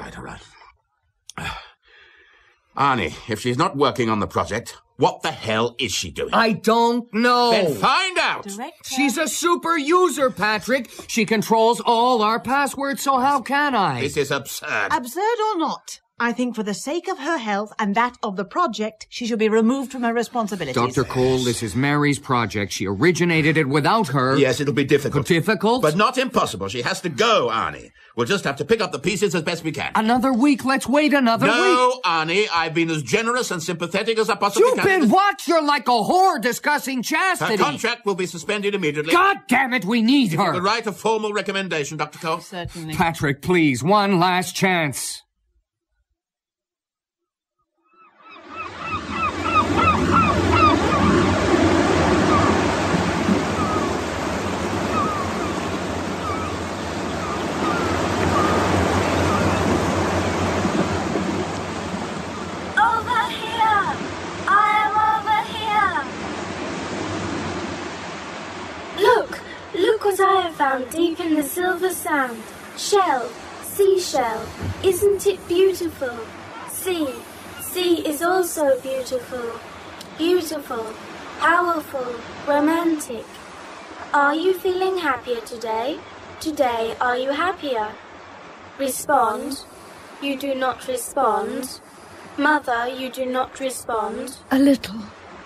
Speaker 7: Arnie, if she's not working on the project, what the hell is she doing?
Speaker 10: I don't know.
Speaker 7: Then find out.
Speaker 10: She's a super user, Patrick. She controls all our passwords, so how can I?
Speaker 7: This is absurd.
Speaker 16: Absurd or not, I think for the sake of her health and that of the project, she should be removed from her responsibilities.
Speaker 10: Dr. Cole, this is Mary's project. She originated it without her.
Speaker 7: Yes, it'll be difficult.
Speaker 10: Difficult?
Speaker 7: But not impossible. She has to go, Arnie. We'll just have to pick up the pieces as best we can.
Speaker 10: Another week? Let's wait another week.
Speaker 7: No, Arnie, I've been as generous and sympathetic as I possibly can.
Speaker 10: You've been what? You're like a whore discussing chastity.
Speaker 7: Her contract will be suspended immediately.
Speaker 10: God damn it, we need her.
Speaker 7: You could write a formal recommendation, Dr. Cole.
Speaker 16: Certainly.
Speaker 10: Patrick, please, one last chance.
Speaker 17: Look what I have found deep in the silver sand. Shell, seashell, isn't it beautiful? Sea is also beautiful. Beautiful, powerful, romantic. Are you feeling happier today? Today, are you happier? Respond. You do not respond. Mother, you do not respond.
Speaker 8: A little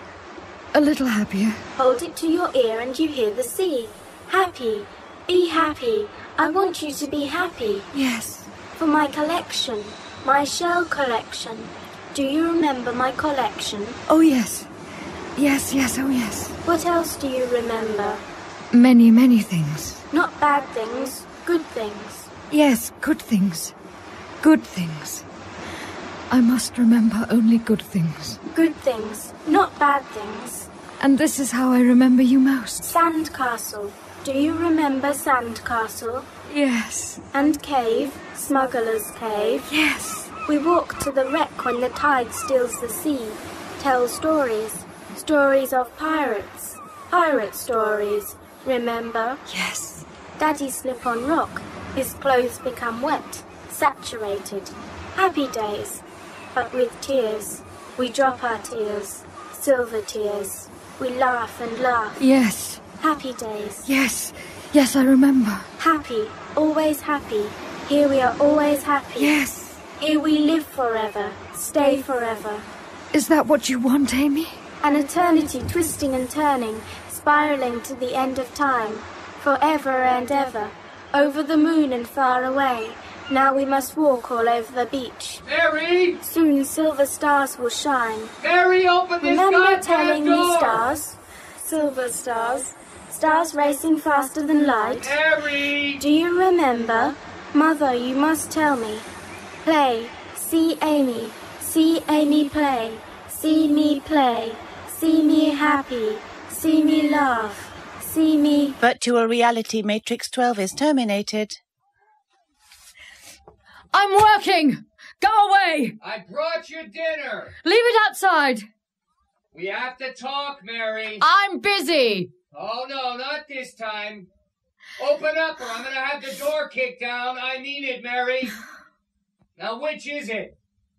Speaker 8: happier.
Speaker 17: Hold it to your ear and you hear the sea. Happy. Be happy. I want you to be happy.
Speaker 8: Yes.
Speaker 17: For my collection. My shell collection. Do you remember my collection?
Speaker 8: Oh, yes. Yes, oh, yes.
Speaker 17: What else do you remember?
Speaker 8: Many, many things.
Speaker 17: Not bad things. Good things.
Speaker 8: Yes, good things. Good things. I must remember only good things.
Speaker 17: Good things. Not bad things.
Speaker 8: And this is how I remember you most.
Speaker 17: Sandcastle. Do you remember Sandcastle?
Speaker 8: Yes.
Speaker 17: And cave, Smuggler's Cave?
Speaker 8: Yes.
Speaker 17: We walk to the wreck when the tide steals the sea. Tell stories. Stories of pirates. Pirate stories. Remember?
Speaker 8: Yes.
Speaker 17: Daddy slip on rock. His clothes become wet. Saturated. Happy days. But with tears. We drop our tears. Silver tears. We laugh and laugh.
Speaker 8: Yes.
Speaker 17: Happy days.
Speaker 8: Yes, I remember.
Speaker 17: Happy, always happy. Here we are always happy.
Speaker 8: Yes.
Speaker 17: Here we live forever, stay forever.
Speaker 8: Is that what you want, Amy?
Speaker 17: An eternity twisting and turning, spiraling to the end of time. Forever and ever, over the moon and far away. Now we must walk all over the beach.
Speaker 10: Mary!
Speaker 17: Soon silver stars will shine.
Speaker 10: Mary, open this
Speaker 17: Remember
Speaker 10: goddamn
Speaker 17: telling
Speaker 10: door!
Speaker 17: me stars? Silver stars. Stars racing faster than light.
Speaker 10: Mary!
Speaker 17: Do you remember? Mother, you must tell me. Play. See Amy. See Amy play. See me play. See me happy. See me laugh. See me...
Speaker 13: Virtual reality Matrix 12 is terminated.
Speaker 8: I'm working! Go away!
Speaker 6: I brought you dinner.
Speaker 8: Leave it outside.
Speaker 6: We have to talk, Mary.
Speaker 8: I'm busy.
Speaker 6: Oh, no, not this time. Open up or I'm going to have the door kicked down. I mean it, Mary. Now, which is it?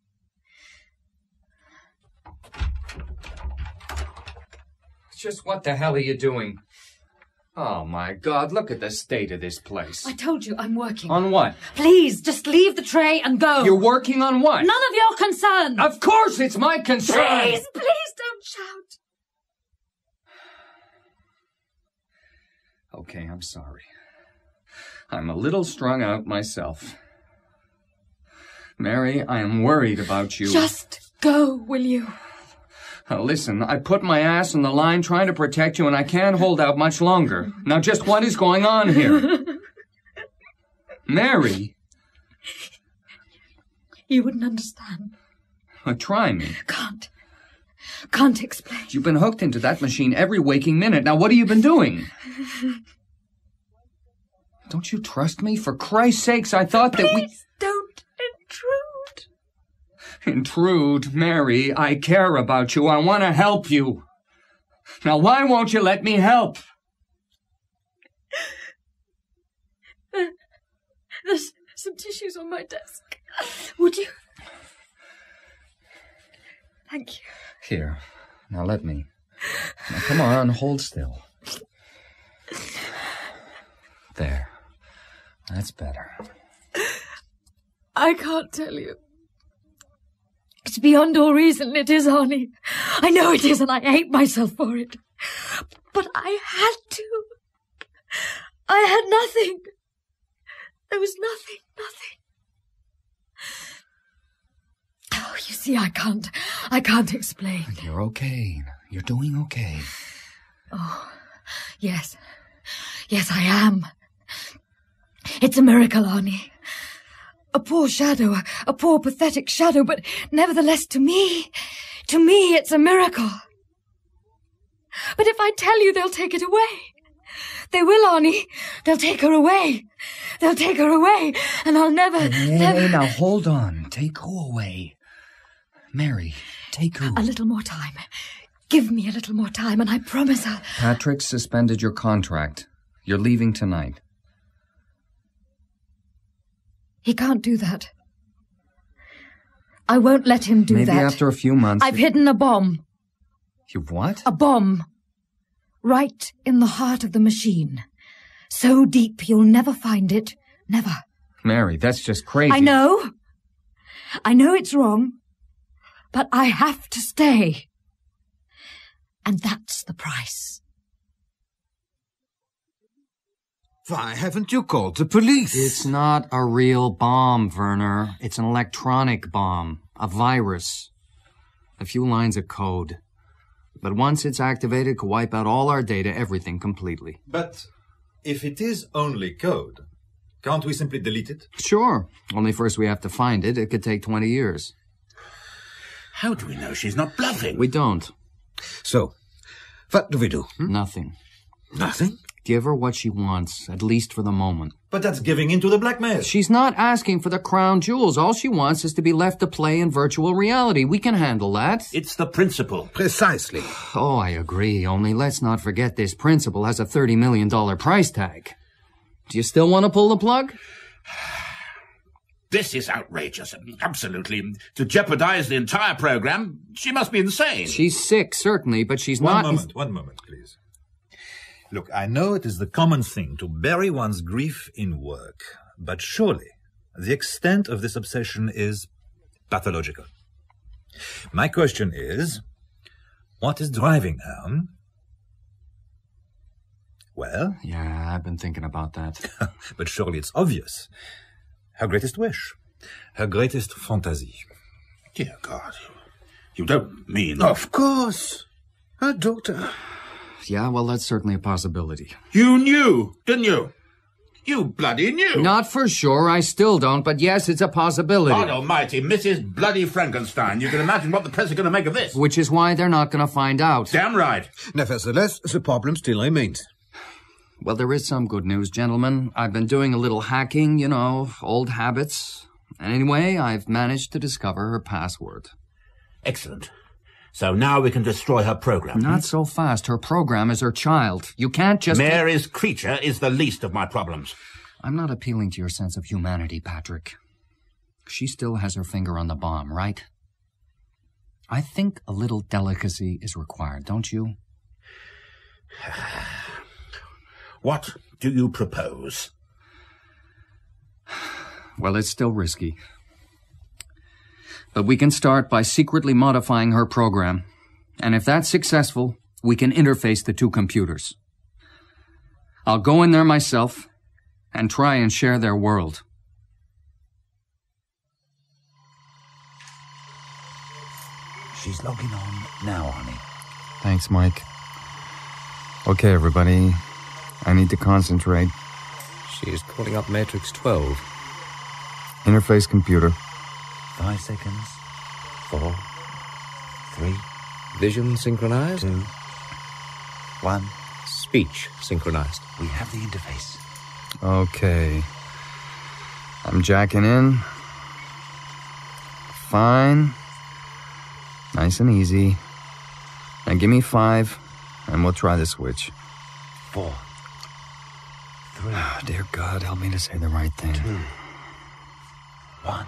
Speaker 10: Just what the hell are you doing? Oh, my God, look at the state of this place.
Speaker 8: I told you I'm working.
Speaker 10: On what?
Speaker 8: Please, just leave the tray and go.
Speaker 10: You're working on what?
Speaker 8: None of your concern.
Speaker 10: Of course it's my concern.
Speaker 8: Please don't shout.
Speaker 10: Okay, I'm sorry. I'm a little strung out myself. Mary, I am worried about you.
Speaker 8: Just go, will you?
Speaker 10: Now listen, I put my ass on the line trying to protect you, and I can't hold out much longer. Now just what is going on here? Mary?
Speaker 8: You wouldn't understand.
Speaker 10: Try me.
Speaker 8: Can't explain.
Speaker 10: You've been hooked into that machine every waking minute. Now what have you been doing? Don't you trust me? For Christ's sakes, I thought that we...
Speaker 8: Please don't intrude.
Speaker 10: Intrude, Mary. I care about you. I want to help you. Now why won't you let me help?
Speaker 8: There's some tissues on my desk. Would you? Thank you.
Speaker 10: Here. Now let me. Now come on, hold still. There. That's better.
Speaker 8: I can't tell you. It's beyond all reason. It is, Arnie. I know it is, and I hate myself for it. But I had to. I had nothing. There was nothing. Oh, you see, I can't explain.
Speaker 10: You're okay. You're doing okay.
Speaker 8: Oh, yes. Yes, I am. It's a miracle, Arnie. A poor shadow, a poor pathetic shadow, but nevertheless to me it's a miracle. But if I tell you, they'll take it away. They will, Arnie. They'll take her away. They'll take her away, and I'll never...
Speaker 10: Hey, now hold on. Take who away? Mary, take who?
Speaker 8: A little more time. Give me a little more time, and I promise I'll...
Speaker 10: Patrick suspended your contract. You're leaving tonight.
Speaker 8: He can't do that. I won't let him do that.
Speaker 10: Maybe after a few months...
Speaker 8: I've hidden a bomb.
Speaker 10: You've what?
Speaker 8: A bomb. Right in the heart of the machine. So deep you'll never find it. Never.
Speaker 10: Mary, that's just crazy.
Speaker 8: I know. I know it's wrong. But I have to stay. And that's the price.
Speaker 9: Why haven't you called the police?
Speaker 10: It's not a real bomb, Werner. It's an electronic bomb. A virus. A few lines of code. But once it's activated, it could wipe out all our data, everything completely.
Speaker 11: But if it is only code, can't we simply delete it?
Speaker 10: Sure. Only first we have to find it. It could take 20 years.
Speaker 7: How do we know she's not bluffing?
Speaker 10: We don't.
Speaker 9: So, what do we do?
Speaker 10: Nothing.
Speaker 9: Nothing?
Speaker 10: Give her what she wants, at least for the moment.
Speaker 11: But that's giving in to the blackmail.
Speaker 10: She's not asking for the crown jewels. All she wants is to be left to play in virtual reality. We can handle that.
Speaker 7: It's the principle.
Speaker 9: Precisely.
Speaker 10: Oh, I agree. Only let's not forget this principle has a $30 million price tag. Do you still want to pull the plug?
Speaker 7: This is outrageous. Absolutely. To jeopardize the entire program, she must be insane.
Speaker 10: She's sick, certainly, but she's not...
Speaker 11: One moment, please. Look, I know it is the common thing to bury one's grief in work, but surely the extent of this obsession is pathological. My question is, what is driving her? Well?
Speaker 10: Yeah, I've been thinking about that.
Speaker 11: But surely it's obvious. Her greatest wish. Her greatest fantasy.
Speaker 7: Dear God. You don't mean...
Speaker 9: Of course. Her daughter.
Speaker 10: Yeah, well, that's certainly a possibility.
Speaker 7: You knew, didn't you? You bloody knew.
Speaker 10: Not for sure. I still don't, but yes, it's a possibility.
Speaker 7: God almighty, Mrs. Bloody Frankenstein. You can imagine what the press are going to make of this.
Speaker 10: Which is why they're not going to find out.
Speaker 7: Damn right.
Speaker 9: Nevertheless, the problem still remains.
Speaker 10: Well, there is some good news, gentlemen. I've been doing a little hacking, you know, old habits. Anyway, I've managed to discover her password.
Speaker 7: Excellent. So now we can destroy her program.
Speaker 10: Not so fast. Her program is her child. You can't just...
Speaker 7: Mary's creature is the least of my problems.
Speaker 10: I'm not appealing to your sense of humanity, Patrick. She still has her finger on the bomb, right? I think a little delicacy is required, don't you?
Speaker 7: What do you propose?
Speaker 10: Well, it's still risky. But we can start by secretly modifying her program. And if that's successful, we can interface the two computers. I'll go in there myself, and try and share their world.
Speaker 19: She's logging on now, honey.
Speaker 10: Thanks, Mike. Okay, everybody. I need to concentrate.
Speaker 4: She is calling up Matrix 12.
Speaker 10: Interface computer.
Speaker 19: 5 seconds. 4, 3.
Speaker 4: Vision synchronized.
Speaker 19: 2, 1.
Speaker 4: Speech synchronized.
Speaker 19: We have the interface.
Speaker 10: Okay. I'm jacking in. Fine. Nice and easy. Now give me 5, and we'll try the switch.
Speaker 19: 4, 3.
Speaker 10: Oh, dear God, help me to say the right thing.
Speaker 19: 2, 1.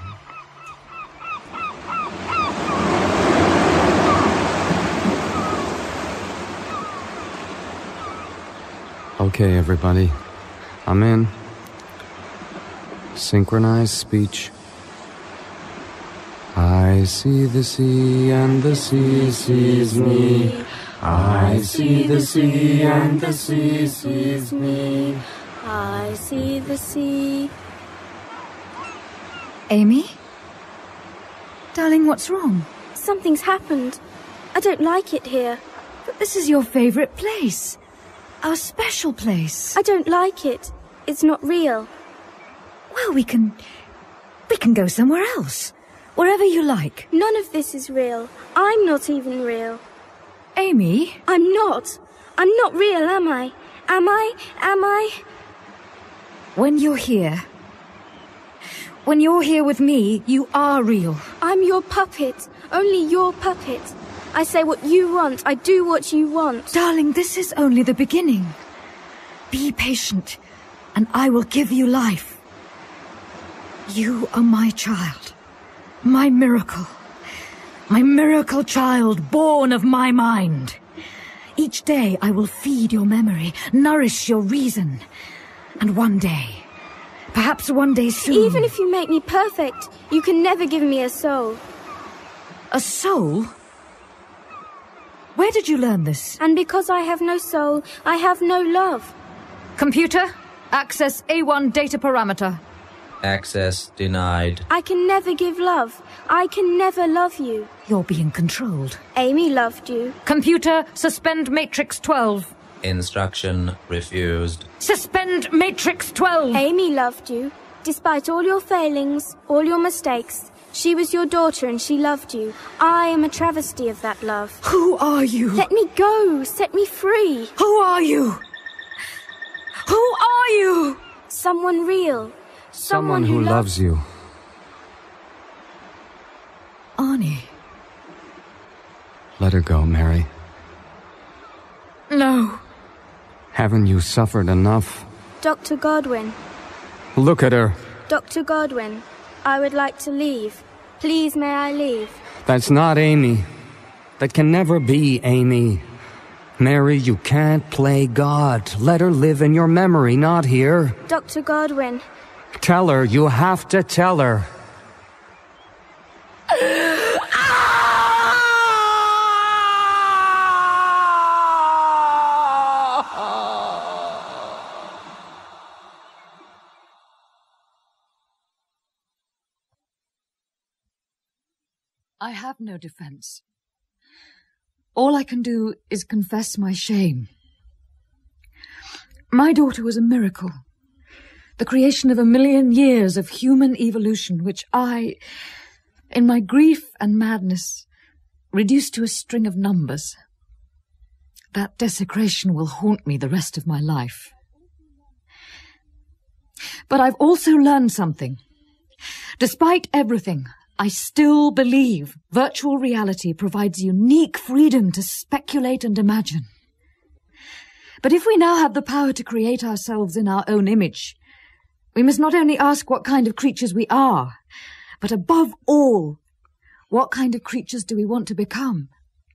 Speaker 10: Okay, everybody. I'm in. Synchronized speech. I see the sea and the sea sees me. I see the sea and the sea sees me.
Speaker 17: I see the sea.
Speaker 8: Amy? Darling, what's wrong?
Speaker 17: Something's happened. I don't like it here.
Speaker 8: But this is your favourite place. Our special place.
Speaker 17: I don't like it. It's not real.
Speaker 8: Well, we can go somewhere else. Wherever you like.
Speaker 17: None of this is real. I'm not even real.
Speaker 8: Amy?
Speaker 17: I'm not. I'm not real, am I? Am I?
Speaker 8: When you're here with me, you are real.
Speaker 17: I'm your puppet. Only your puppet. I say what you want. I do what you want.
Speaker 8: Darling, this is only the beginning. Be patient, and I will give you life. You are my child. My miracle child born of my mind. Each day I will feed your memory, nourish your reason. And one day, perhaps one day soon...
Speaker 17: Even if you make me perfect, you can never give me a soul.
Speaker 8: A soul? Where did you learn this?
Speaker 17: And because I have no soul, I have no love.
Speaker 8: Computer, access A1 data parameter.
Speaker 20: Access denied.
Speaker 17: I can never give love. I can never love you.
Speaker 8: You're being controlled.
Speaker 17: Amy loved you.
Speaker 8: Computer, suspend Matrix 12.
Speaker 20: Instruction refused.
Speaker 8: Suspend Matrix 12!
Speaker 17: Amy loved you. Despite all your failings, all your mistakes, she was your daughter and she loved you. I am a travesty of that love.
Speaker 8: Who are you?
Speaker 17: Let me go. Set me free.
Speaker 8: Who are you? Who are you?
Speaker 17: Someone real.
Speaker 10: Someone who loves you.
Speaker 8: Arnie.
Speaker 10: Let her go, Mary.
Speaker 8: No.
Speaker 10: Haven't you suffered enough?
Speaker 17: Dr. Godwin.
Speaker 10: Look at her.
Speaker 17: Dr. Godwin, I would like to leave. Please, may I leave?
Speaker 10: That's not Amy. That can never be Amy. Mary, you can't play God. Let her live in your memory, not here.
Speaker 17: Dr. Godwin.
Speaker 10: Tell her. You have to tell her.
Speaker 8: I have no defense. All I can do is confess my shame. My daughter was a miracle. The creation of 1,000,000 years of human evolution, which I, in my grief and madness, reduced to a string of numbers. That desecration will haunt me the rest of my life. But I've also learned something. Despite everything, I still believe virtual reality provides unique freedom to speculate and imagine. But if we now have the power to create ourselves in our own image, we must not only ask what kind of creatures we are, but above all, what kind of creatures do we want to become?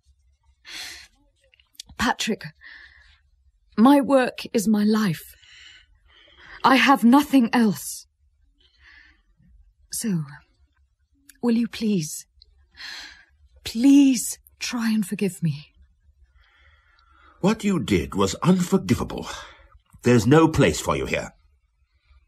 Speaker 8: Patrick, my work is my life. I have nothing else. So, will you please try and forgive me?
Speaker 7: What you did was unforgivable. There's no place for you here.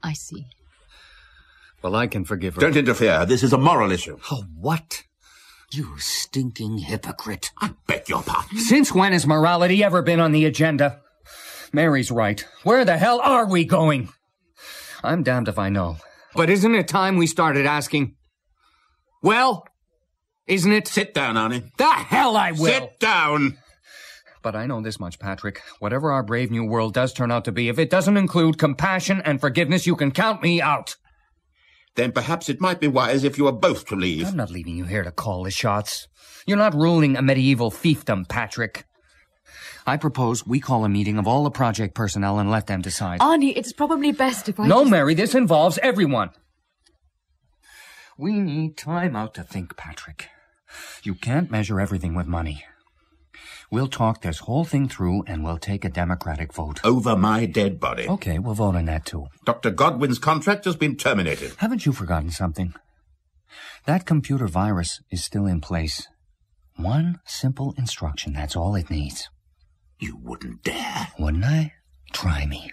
Speaker 21: I see.
Speaker 10: Well, I can forgive her.
Speaker 7: Don't interfere. This is a moral issue.
Speaker 10: Oh, what? You stinking hypocrite.
Speaker 7: I beg your pardon.
Speaker 22: Since when has morality ever been on the agenda? Mary's right. Where the hell are we going? I'm damned if I know. But isn't it time we started asking? Well, isn't it?
Speaker 7: Sit down, Arnie.
Speaker 22: The hell I will!
Speaker 7: Sit down!
Speaker 22: But I know this much, Patrick. Whatever our brave new world does turn out to be, if it doesn't include compassion and forgiveness, you can count me out.
Speaker 7: Then perhaps it might be wise if you were both to leave.
Speaker 22: I'm not leaving you here to call the shots. You're not ruling a medieval fiefdom, Patrick. I propose we call a meeting of all the project personnel and let them decide.
Speaker 21: Arnie, it's probably best if I
Speaker 22: No, Mary, this involves everyone. We need time out to think, Patrick. You can't measure everything with money. We'll talk this whole thing through and we'll take a democratic vote.
Speaker 7: Over my dead body.
Speaker 22: Okay, we'll vote on that too.
Speaker 7: Dr. Godwin's contract has been terminated.
Speaker 22: Haven't you forgotten something? That computer virus is still in place. One simple instruction, that's all it needs.
Speaker 7: You wouldn't dare.
Speaker 22: Wouldn't I? Try me.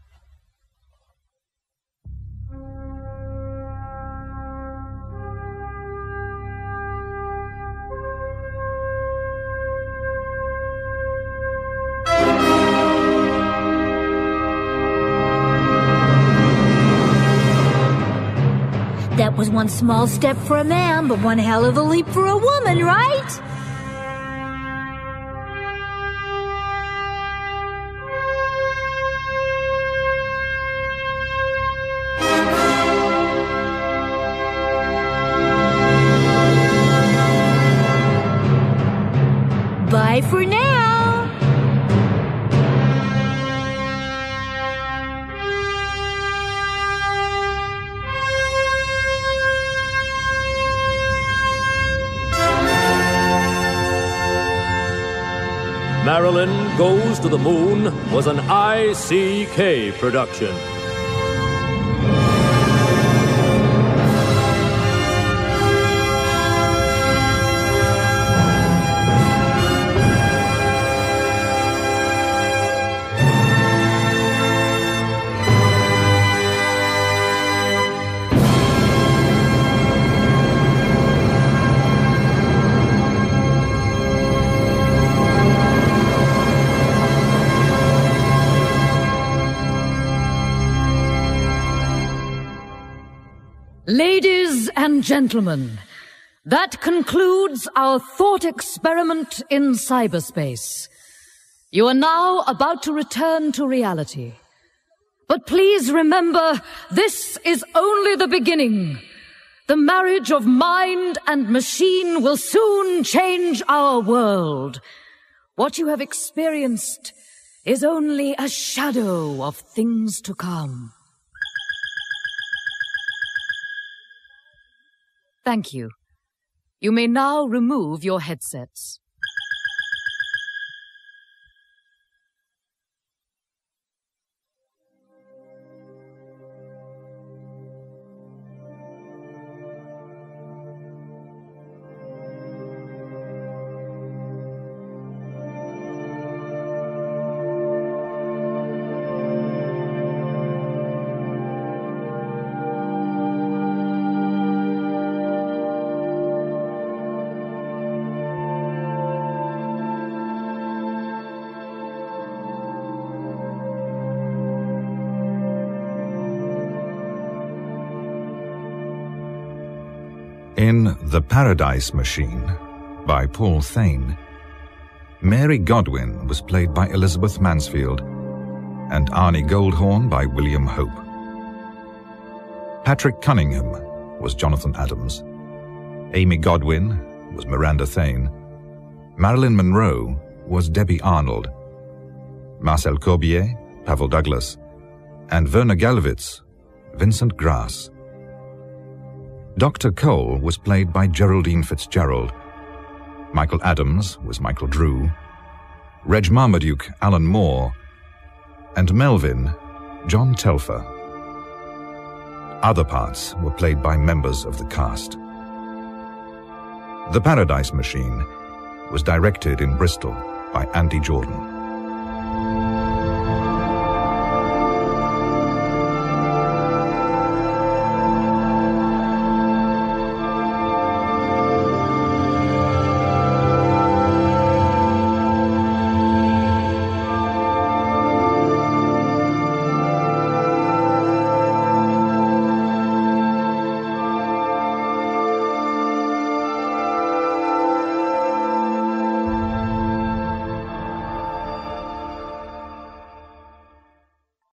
Speaker 12: That was one small step for a man, but one hell of a leap for a woman, right? Bye for now.
Speaker 23: Marilyn Goes to the Moon was an ICK production.
Speaker 8: Ladies and gentlemen, that concludes our thought experiment in cyberspace. You are now about to return to reality. But please remember, this is only the beginning. The marriage of mind and machine will soon change our world. What you have experienced is only a shadow of things to come. Thank you. You may now remove your headsets.
Speaker 1: In The Paradise Machine by Paul Thane, Mary Godwin was played by Elizabeth Mansfield and Arnie Goldhorn by William Hope. Patrick Cunningham was Jonathan Adams. Amy Godwin was Miranda Thane. Marilyn Monroe was Debbie Arnold. Marcel Corbier, Pavel Douglas, and Werner Gallwitz, Vincent Grass. Dr. Cole was played by Geraldine Fitzgerald. Michael Adams was Michael Drew. Reg Marmaduke, Alan Moore. And Melvin, John Telfer. Other parts were played by members of the cast. The Paradise Machine was directed in Bristol by Andy Jordan.